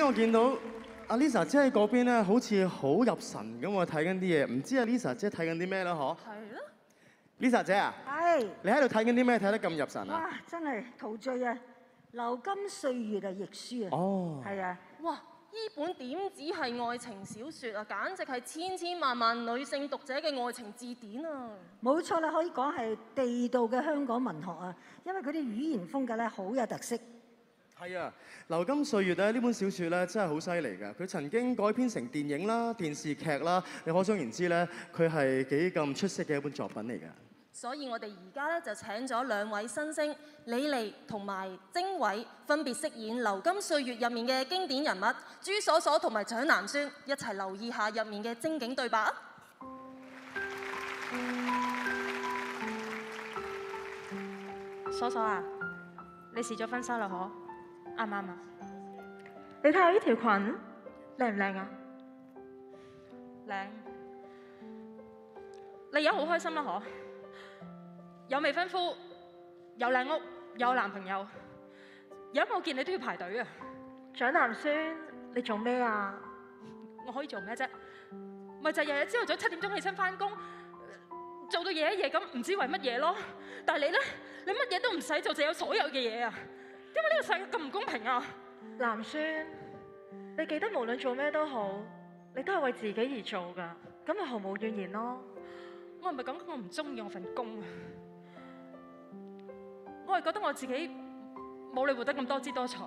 我見到阿 Lisa 姐喺嗰邊咧，好似好入神咁喎，睇緊啲嘢。唔知阿 Lisa 姐睇緊啲咩咧？嗬？ 係咯。 Lisa 姐啊， 係。 你喺度睇緊啲咩？睇得咁入神啊？ 哇！真係陶醉啊！流金歲月啊，譯書啊。 哦。 係啊。 哇！呢本點止係愛情小説啊，簡直係千千萬萬女性讀者嘅愛情字典啊！ 冇錯啦，可以講係地道嘅香港文學啊，因為佢啲語言風格咧好有特色。 係啊，《流金歲月》咧呢本小説咧真係好犀利㗎。佢曾經改編成電影啦、電視劇啦，你可想而知咧，佢係幾咁出色嘅一本作品嚟㗎。 所以我哋而家咧就請咗兩位新星李莉同埋精偉，分別飾演《流金歲月》入面嘅經典人物朱鎖鎖同埋蔣南孫，一齊留意下入面嘅精警對白啊！ 鎖鎖啊，你試咗婚紗啦嗬？啱唔啱啊？你睇下呢條裙靚唔靚啊？靚。你而家好開心啦嗬？有未婚夫，有靚屋，有男朋友，有冇見你都要排隊啊！蔣南孫，你做咩啊？我可以做咩啫？咪就係日日朝頭早7點鐘起身返工，做到夜一夜咁，唔知為乜嘢咯。但係你咧，你乜嘢都唔使做，就有所有嘅嘢啊！點解呢個世界咁唔公平啊？南孫，你記得無論做咩都好，你都係為自己而做㗎，咁咪毫無怨言咯。我唔係講我唔中意我份工啊。我係覺得我自己冇你活得咁多姿多彩。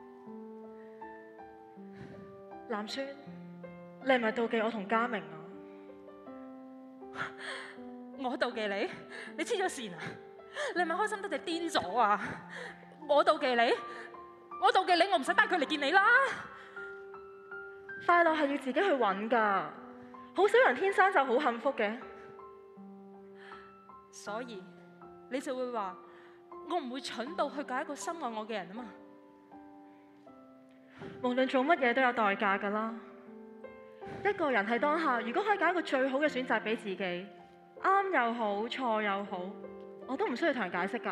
南孫，你係咪妒忌我同嘉明啊？我妒忌你？你黐咗線啊？你係咪開心得滯癲咗啊？我妒忌你？我妒忌你，我唔使帶佢嚟見你啦。快樂係要自己去揾㗎，好少人天生就好幸福嘅。所以你就會話，我唔會蠢到去揀一個深愛我嘅人啊嘛。無論做乜嘢都有代價㗎啦。一個人喺當下，如果可以揀一個最好嘅選擇俾自己，啱又好，錯又好，我都唔需要同人解釋㗎。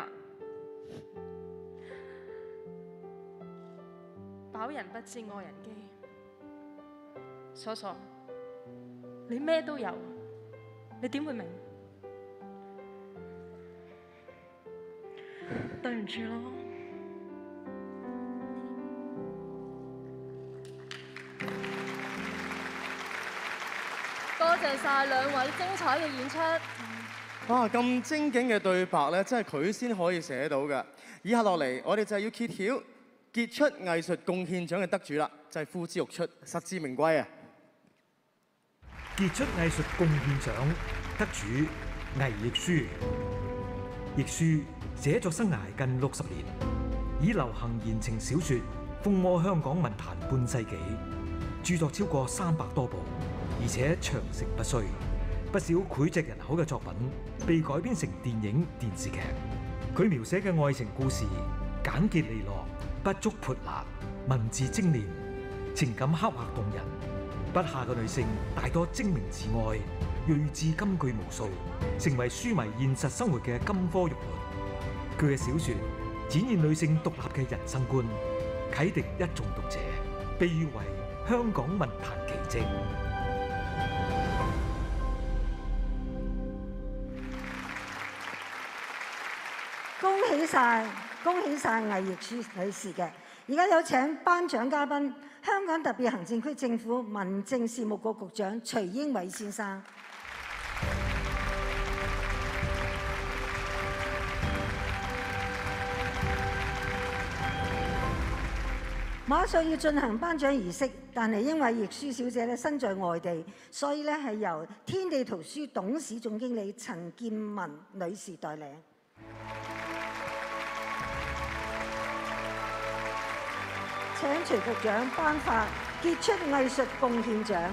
飽人不知愛人飢。鎖鎖，你咩都有，你點會明？對唔住咯。 多謝晒兩位精彩嘅演出。 哇！咁精警嘅對白咧，真係佢先可以寫到㗎。以下落嚟，我哋就要揭曉傑出藝術貢獻獎嘅得主啦，就係呼之欲出，實至名歸啊！ 傑出藝術貢獻獎得主魏亦舒。亦舒寫作生涯近60年，以流行言情小說風靡香港文壇半世紀，著作超過300多部，而且長盛不衰。不少膾炙人口嘅作品被改編成電影、電視劇。佢描寫嘅愛情故事簡潔利落，不足潑辣，文字精煉，情感刻畫動人。筆下嘅女性大多精明自愛，睿智金句無數，成為書迷現實生活嘅金科玉律。佢嘅小說展現女性獨立嘅人生觀，啟迪一眾讀者，被譽為香港文壇奇蹟。 恭喜晒魏亦舒女士嘅。而家有請頒獎嘉賓，香港特別行政區政府民政事務局局長徐英偉先生。馬上要進行頒獎儀式，但係因為亦舒小姐咧身在外地，所以咧係由天地圖書董事總經理陳建文女士代領。請徐局長頒發傑出藝術貢獻獎，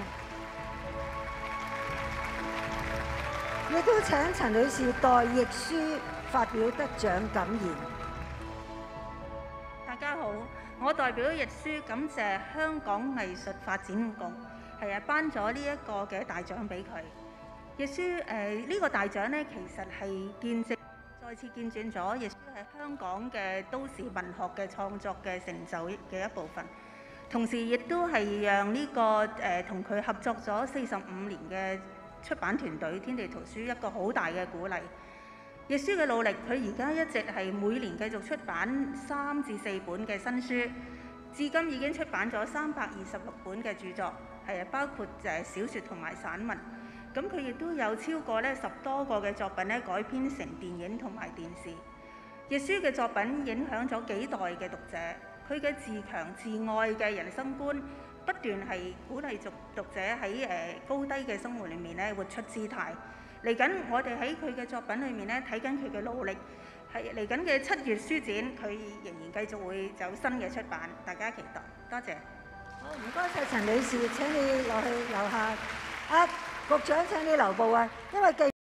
亦都請陳女士代亦舒發表得獎感言。 大家好，我代表亦舒感謝香港藝術發展局頒咗呢一個嘅大獎俾佢。亦舒呢個大獎咧，其實係再次見證咗亦舒喺香港嘅都市文學嘅創作嘅成就嘅一部分。 同時亦都係讓呢個同佢合作咗45年嘅出版團隊天地圖書一個好大嘅鼓勵。亦舒嘅努力，佢而家一直係每年繼續出版3至4本嘅新書，至今已經出版咗326本嘅著作，包括小説同埋散文。咁佢亦都有超過10多個嘅作品改編成電影同埋電視。亦舒嘅作品影響咗幾代嘅讀者，佢嘅自強自愛嘅人生觀，不斷係鼓勵讀者喺高低嘅生活裏面活出姿態。嚟緊，我哋喺佢嘅作品裏面睇緊佢嘅努力，係嚟緊嘅7月書展，佢仍然繼續會有新嘅出版，大家期待。多謝。 好，唔該晒陳女士，請你落去樓下。局長請你留步啊，因為